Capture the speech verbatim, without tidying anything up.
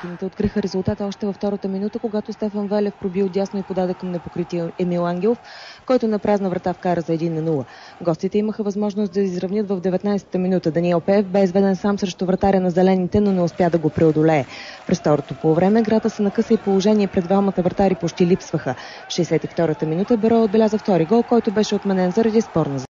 Сините откриха резултата още във втората минута, когато Стефан Велев проби отдясно и подаде към непокрития Емил Ангелов, който на празна врата вкара за едно на нула. Гостите имаха възможност да изравнят в деветнадесета минута. Даниел Пеев бе изведен сам срещу вратаря на зелените, но не успя да го преодолее. През второто полувреме играта се накъса и положение пред двамата вратари почти липсваха. В шейсет и втората минута Берой отбеляза втори гол, който беше отменен заради спорна